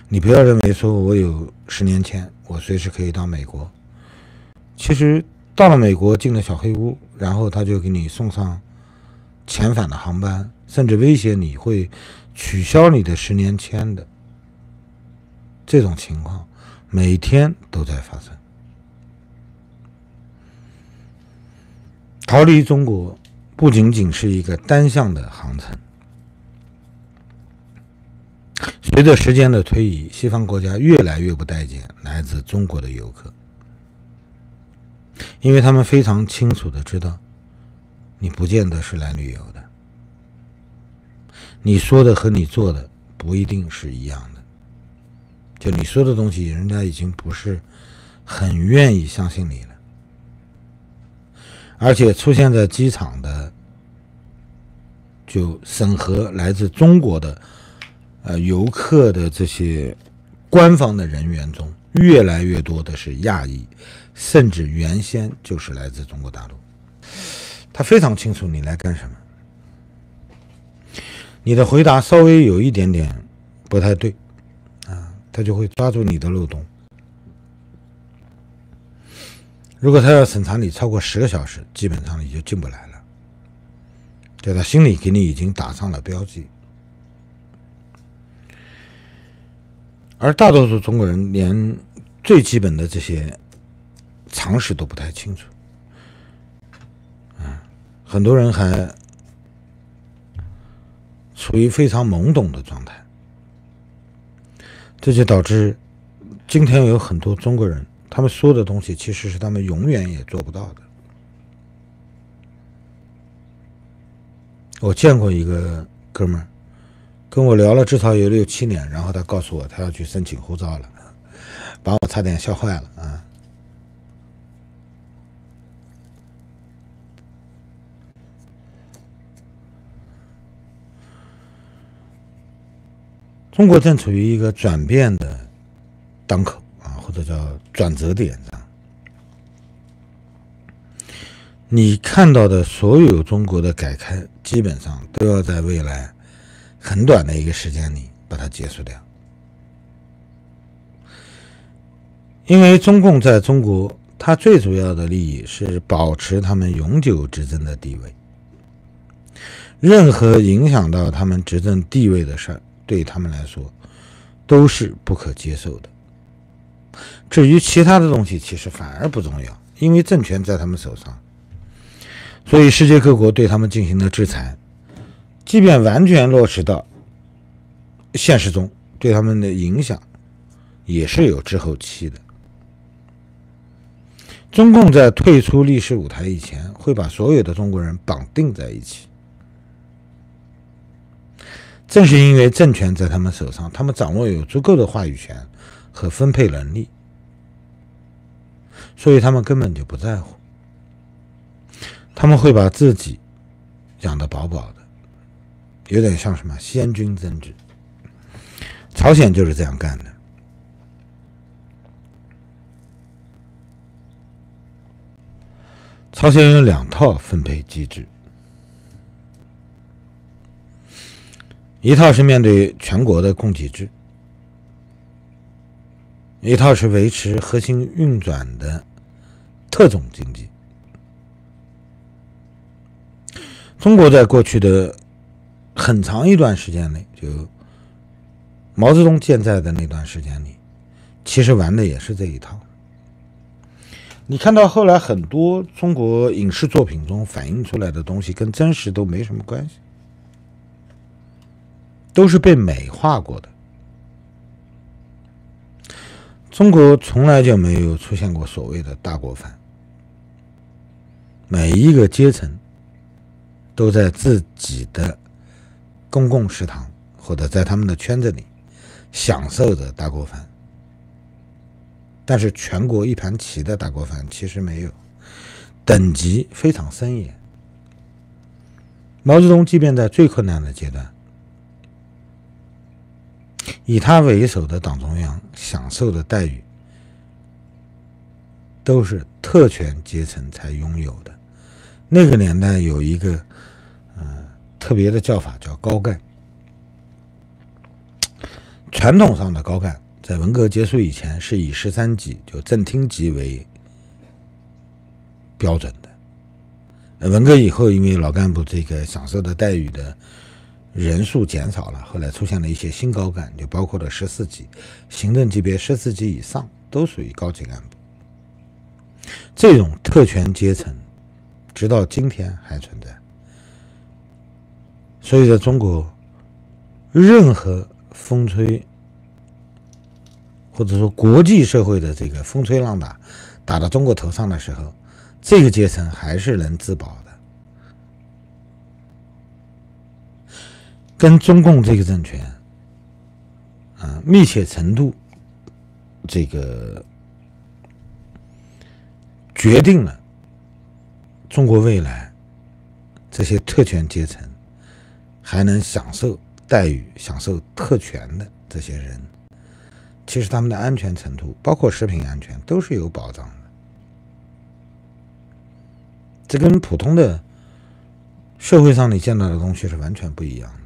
你不要认为说我有10年签，我随时可以到美国。其实到了美国进了小黑屋，然后他就给你送上遣返的航班，甚至威胁你会取消你的10年签的这种情况，每天都在发生。逃离中国不仅仅是一个单向的航程，随着时间的推移，西方国家越来越不待见来自中国的游客，因为他们非常清楚地知道，你不见得是来旅游的，你说的和你做的不一定是一样的，就你说的东西，人家已经不是很愿意相信你了。而且出现在机场的就审核来自中国的游客的这些官方的人员中，越来越多的是亚裔，甚至原先就是来自中国大陆。他非常清楚你来干什么，你的回答稍微有一点点不太对他就会抓住你的漏洞。如果他要审查你超过10个小时，基本上你就进不来了，在他心里给你已经打上了标记。而大多数中国人连最基本的这些常识都不太清楚，很多人还处于非常懵懂的状态，这就导致今天有很多中国人，他们说的东西其实是他们永远也做不到的。我见过一个哥们儿，跟我聊了至少有6、7年，然后他告诉我他要去申请护照了，把我差点笑坏了啊！中国正处于一个转变的当口或者叫转折点上。你看到的所有中国的改开，基本上都要在未来很短的一个时间里把它结束掉。因为中共在中国，它最主要的利益是保持他们永久执政的地位。任何影响到他们执政地位的事儿，对他们来说都是不可接受的。至于其他的东西，其实反而不重要，因为政权在他们手上，所以世界各国对他们进行的制裁，即便完全落实到现实中，对他们的影响也是有滞后期的。中共在退出历史舞台以前，会把所有的中国人绑定在一起。正是因为政权在他们手上，他们掌握有足够的话语权和分配能力，所以他们根本就不在乎，他们会把自己养得饱饱的，有点像什么先军政治。朝鲜就是这样干的。朝鲜有2套分配机制，一套是面对全国的供给制，一套是维持核心运转的特种经济。中国在过去的很长一段时间内，就毛泽东健在的那段时间里，其实玩的也是这一套。你看到后来很多中国影视作品中反映出来的东西跟真实都没什么关系，都是被美化过的。中国从来就没有出现过所谓的大锅饭，每一个阶层都在自己的公共食堂或者在他们的圈子里享受着大锅饭，但是全国一盘棋的大锅饭其实没有，等级非常森严。毛泽东即便在最困难的阶段，以他为首的党中央享受的待遇都是特权阶层才拥有的。那个年代有一个特别的叫法叫高干， 传统上的高干在文革结束以前是以13级，就正厅级为标准的。文革以后，因为老干部这个享受的待遇的人数减少了，后来出现了一些新高干，就包括了14级，行政级别14级以上都属于高级干部。这种特权阶层直到今天还存在。所以在中国，任何风吹或者说国际社会的这个风吹浪打打到中国头上的时候，这个阶层还是能自保的。跟中共这个政权密切程度这个决定了中国未来这些特权阶层还能享受待遇、享受特权的这些人，其实他们的安全程度，包括食品安全，都是有保障的。这跟普通的社会上你见到的东西是完全不一样的。